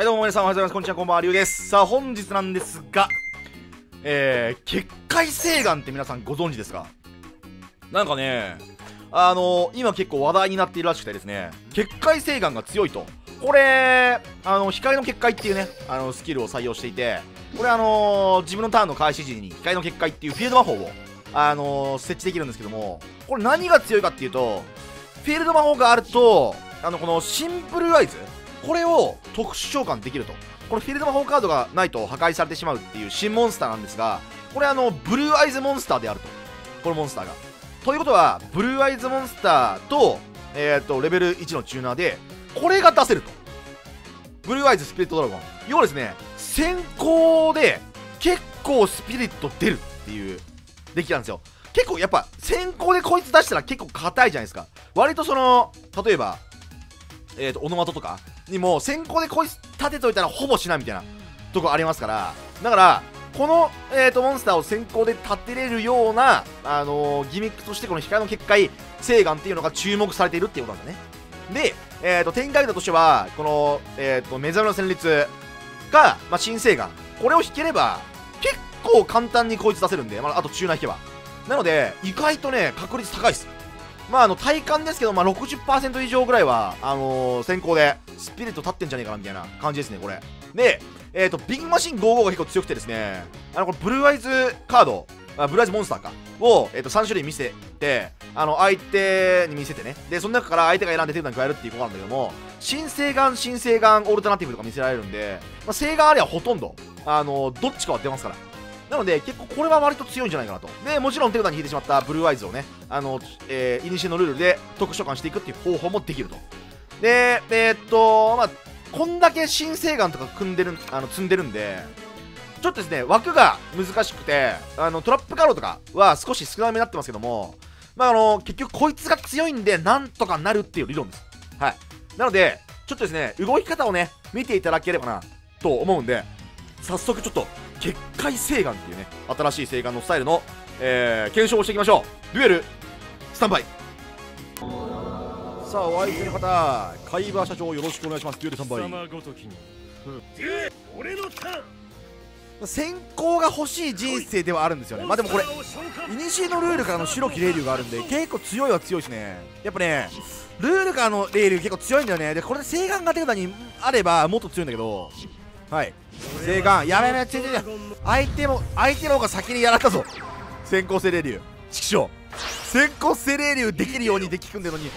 はいどうも皆さんおはようございます。こんにちは、こんばんは、りゅうです。さあ本日なんですが、結界請願って皆さんご存知ですか？なんかね、今結構話題になっているらしくてですね、結界請願が強いと。これ、光の結界っていうね、スキルを採用していて、これ自分のターンの開始時に光の結界っていうフィールド魔法を、設置できるんですけども、これ何が強いかっていうと、フィールド魔法があると、このシンプルアイズ、これを特殊召喚できると。これフィールド魔法カードがないと破壊されてしまうっていう新モンスターなんですが、これブルーアイズモンスターであると。このモンスターが。ということは、ブルーアイズモンスターと、レベル1のチューナーで、これが出せると。ブルーアイズスピリットドラゴン。要はですね、先行で結構スピリット出るっていうデッキなんですよ。結構やっぱ先行でこいつ出したら結構硬いじゃないですか。割と例えば、オノマトとかにも先行でこいつ立てといたらほぼしないみたいなとこありますから、だからこの、モンスターを先行で立てれるような、ギミックとしてこの光の結界請願っていうのが注目されているっていうことなんだね。で、展開札としてはこの、目覚めの旋律か、新請願、これを引ければ結構簡単にこいつ出せるんで、あとチューナー引けば、なので意外とね確率高いです。体感ですけど、60% 以上ぐらいは、先行でスピリット立ってんじゃねえかなみたいな感じですね、これ。で、ビッグマシン55が結構強くてですね、これブルーアイズカード、ブルーアイズモンスターかを、3種類見せて、相手に見せてね、でその中から相手が選んで手札に加えるっていうことなんだけども、新請願オルタナティブとか見せられるんで、請願あれはほとんど、どっちかは出ますから。なので結構これは割と強いんじゃないかなと。でもちろん手札に引いてしまったブルーアイズをね、イニシエのルールで特殊召喚していくっていう方法もできると。でこんだけ新請願とか積んでるんで、ちょっとですね枠が難しくて、トラップカードとかは少し少なめになってますけども、結局こいつが強いんでなんとかなるっていう理論です。はい。なのでちょっとですね動き方をね見ていただければなと思うんで、早速ちょっと結界請願っていうね新しい請願のスタイルの、検証をしていきましょう。デュエルスタンバイ。さあお相手の方、海馬社長よろしくお願いします。デュエルスタンバイ。先行が欲しい人生ではあるんですよね。でもこれイニシエのルールからの白き霊竜があるんで結構強いは強いですね。やっぱねルールからの霊竜結構強いんだよね。でこれで請願が手札にあればもっと強いんだけど、はい、請願やべやべ、相手の方が先にやられたぞ。先行精霊竜、ちくしょう、先行精霊竜できるようにデッキ組んでるのに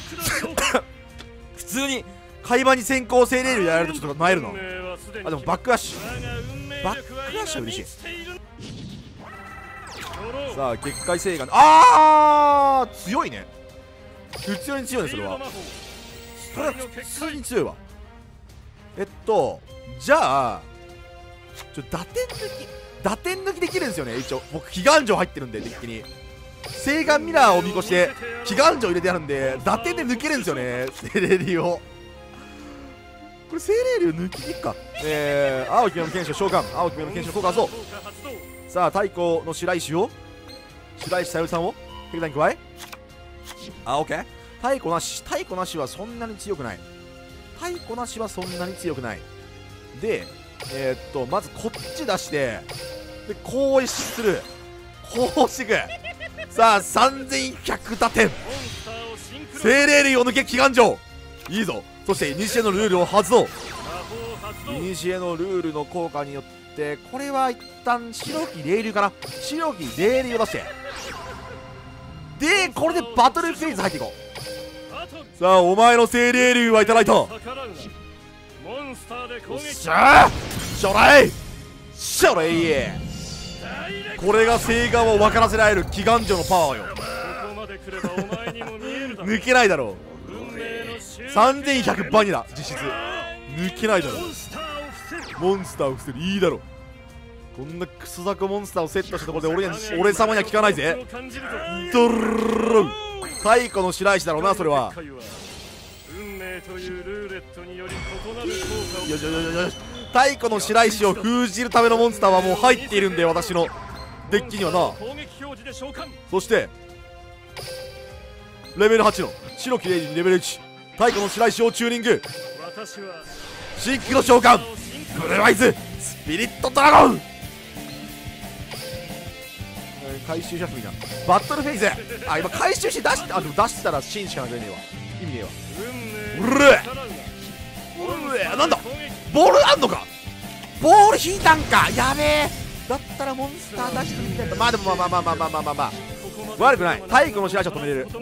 普通に海馬に先行精霊竜やられるとちょっと萎えるな。でもバックアッシュは嬉しい。さあ結界請願、強いね。普通に強いね。それは普通に強いわ。じゃあ打点抜きできるんですよね。一応僕祈願城入ってるんでデッキに請願ミラーを見越して祈願城入れてあるんで打点で抜けるんですよね、精霊竜を。これ精霊竜抜きにいくか。青き目の剣士召喚、青き目の剣士の効果そう。さあ太鼓の白石さゆりさんを手札に加え、オッケー。太鼓なしはそんなに強くない。でまずこっち出して、でこうする、こうしていく。さあ3100打点、精霊竜を抜け祈願城、いいぞ。そしてイニシエのルールを発動。イニシエのルールの効果によってこれは一旦白き霊竜かな。白き霊竜を出して、でこれでバトルフェーズ入っていこう。さあお前の精霊竜はいただいた。よっしゃー、しょらいこれが請願を分からせられる祈願城のパワーよ。抜けないだろう。3100バニラ実質抜けないだろう。モンスターを伏せる、いいだろう。こんなクソザコモンスターをセットしたところで俺様には効かないぜ。ドルルル太鼓の白石だろうな、それは。太鼓の白石を封じるためのモンスターはもう入っているんで、私のデッキにはな。そしてレベル8の白きレイジレベル1、太鼓の白石をチューニング。 シンクロ召喚ブルーアイズスピリットドラゴン。回収しやすいな。バトルフェイズ。あ、今回収して出して、あ、でも出したらシンしかなくねえわ。意味ねえわ。うるえなんだボールあんのか。ボール引いたんか。やべえ。だったらモンスター出してみたいな。まあでもまあ悪くない。太鼓の支配者止めれる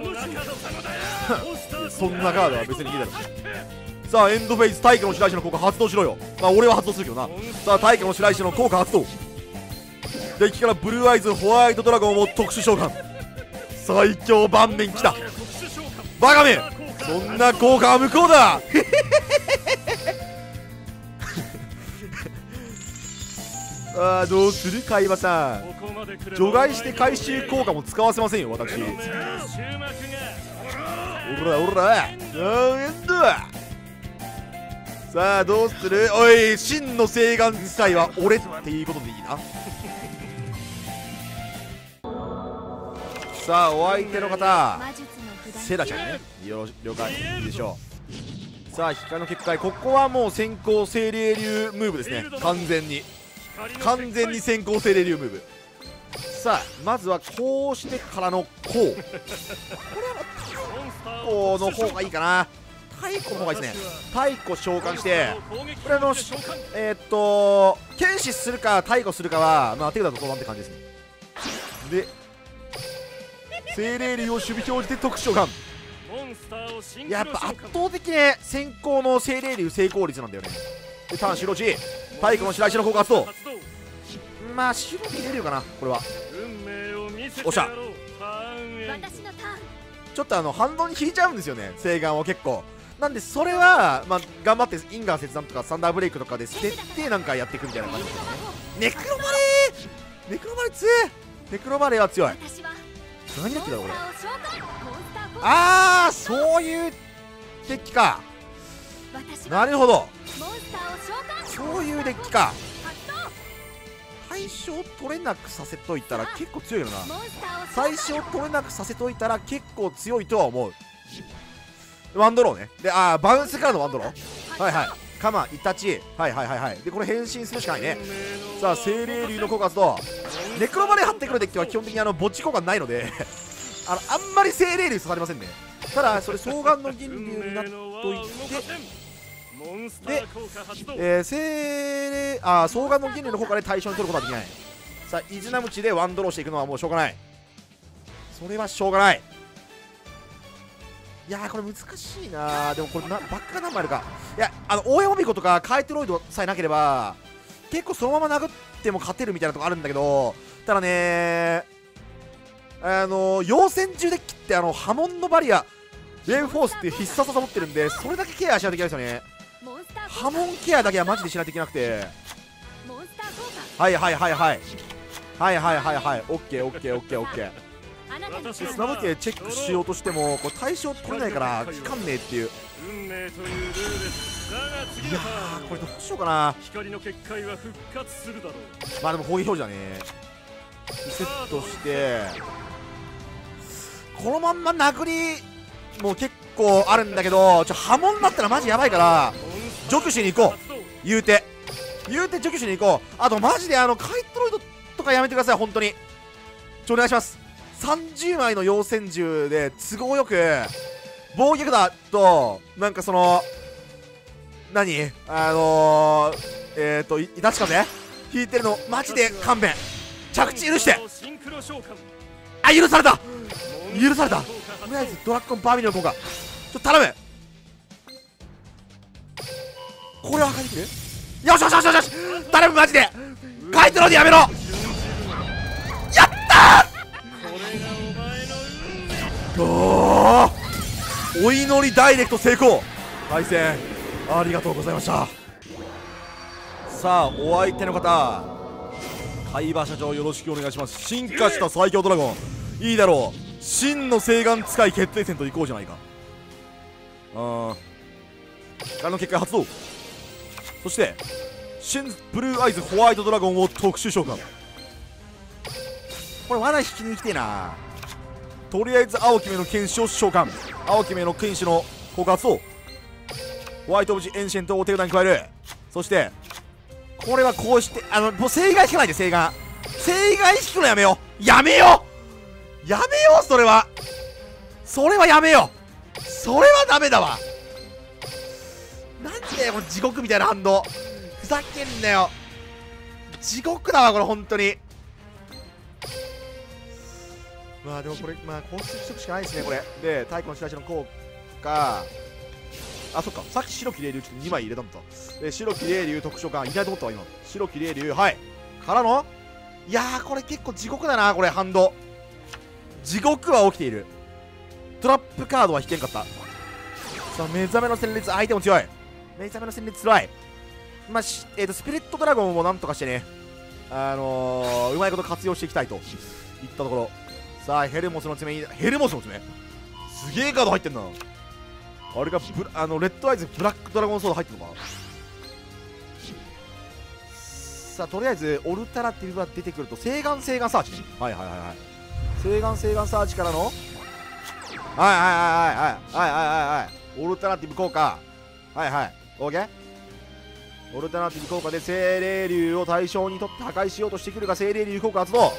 そんなカードは別にいいだろ。さあエンドフェイズ太鼓の支配者の効果発動しろよ。まあ俺は発動するけどな。さあ太鼓の支配者の効果発動。デッキからブルーアイズホワイトドラゴンを特殊召喚。最強盤面きた。バカめ、そんな効果は無効だあー、どうする海馬さん。除外して回収効果も使わせませんよ私。おらおらさあどうする。おい、真の聖眼使いは俺っていうことでいいなさあお相手の方セラちゃんね。了解でしょう。さあ光の結界、ここはもう先行精霊流ムーブですね。完全に先行精霊流ムーブ。さあまずはこうしてからのこう。これは太鼓の方がいいかな。太鼓の方がいいですね。太鼓召喚してこれ剣士するか太鼓するかはまあ手札と相談って感じですね。で精霊流を守備表示で特殊召喚。やっぱ圧倒的ね先行の精霊流成功率なんだよね。でターン白地太鼓の白石の効果発動。まあ白に入れるかなこれは。おっしゃ。ちょっと反動に引いちゃうんですよね聖眼を結構。なんでそれはまあ頑張ってインガー切断とかサンダーブレイクとかで捨ててなんかやっていくみたいな感じですよね。ネクロバレー強い。ネクロバレーは強い。何だっけだろこれ。ああそういうデッキか。なるほどそういうデッキか。最初取れなくさせといたら結構強いよな。最初取れなくさせといたら結構強いとは思う。ワンドローね。でバウンスからのワンドロー。はいはい。カマイタチ。はいでこれ変身するしかないね。さあ精霊流の効果発動。ネクロバレー張ってくるデッキは基本的に墓地効果ないのであんまり精霊流刺されませんね。ただそれ双眼の銀流になっといてで精霊双眼の銀流の効果で対象に取ることはできない。さあイズナムチでワンドローしていくのはもうしょうがない。それはしょうがない。いやーこれ難しいなー。でもこれバックが何枚あるか。いや大山ビコとかカイトロイドさえなければ結構そのまま殴っても勝てるみたいなとこあるんだけど、ただね妖戦銃デッキって波紋のバリアウェーブフォースっていう必殺技持ってるんでそれだけケアしないといけないですよね。波紋ケアだけはマジでしないといけなくて。はいオッケー。砂時計チェックしようとしてもこれ対象取れないから効かんねえっていう。いやーこれどうしようかな。まあでも攻撃表示だね。セットしてこのまんま殴りもう結構あるんだけど波紋になったらマジやばいから除去しに行こう。言うて除去しに行こう。あとマジでカイトロイドとかやめてください本当に。お願いします。30枚の妖戦銃で都合よく防御だとなんか何イタチ風引いてるのマジで勘弁。着地許して。許された。とりあえずドラッゴンバーミリオン効果頼む。これは破壊できる。よし頼むマジで。カイトロイドやめろ。やったーお祈りダイレクト成功。対戦ありがとうございました。さあお相手の方海馬社長よろしくお願いします。進化した最強ドラゴンいいだろう。真の聖眼使い決定戦といこうじゃないか。光の結界発動。そしてシンブルーアイズホワイトドラゴンを特殊召喚。これ罠引きに来てえな。とりあえず青き目の剣士を召喚。青き目の剣士の効果発動。 ホワイトオブジエンシェントを手札に加える。そしてこれはこうして、もう正解引かないで。正解引くのやめよう。やめようそれはやめよう。それはダメだわ。なんだよこの地獄みたいな反応。ふざけんなよ。地獄だわこれ本当に。まあでもこれ公式しとくしかないですねこれで。太古の白石の効果、あ、そっか、さっき白き霊竜ちょっと2枚入れたんだ。白き霊竜特殊感いないと思ったわ今。白き霊竜、はいからの、いやーこれ結構地獄だなこれ。ハンド地獄は起きている。トラップカードは引けんかった。さあ目覚めの戦列、相手も強い。目覚めの戦列つらい。まあスピリットドラゴンもなんとかしてね、うまいこと活用していきたいといったところ。さあヘルモスの爪、ヘルモスの爪すげえカード入ってんな。あれがレッドアイズブラックドラゴンソード入ってんのか。さあとりあえずオルタナティブが出てくると西岸サーチね。はいはいはいはい。西岸サーチからのはいオルタナティブ効果、はいはい OK。 オルタナティブ効果で精霊竜を対象にとって破壊しようとしてくるが、精霊竜効果発動。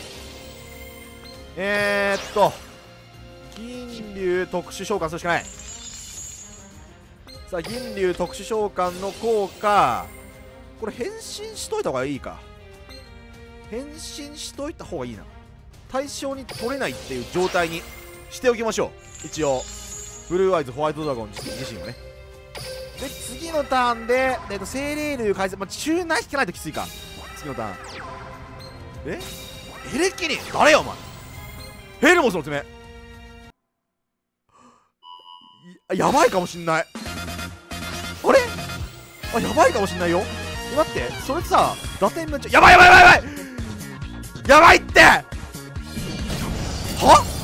銀竜特殊召喚するしかない。さあ銀竜特殊召喚の効果、これ変身しといた方がいいか。変身しといた方がいいな。対象に取れないっていう状態にしておきましょう一応。ブルーアイズホワイトドラゴン自身をね。で次のターンで、精霊竜改善、チューナー引かないときついか。次のターンエレキニ誰やお前。ヘルモスの爪 やばいかもしんない。あれやばいかもしんないよ。待って、それさ打点めっちゃやばいっては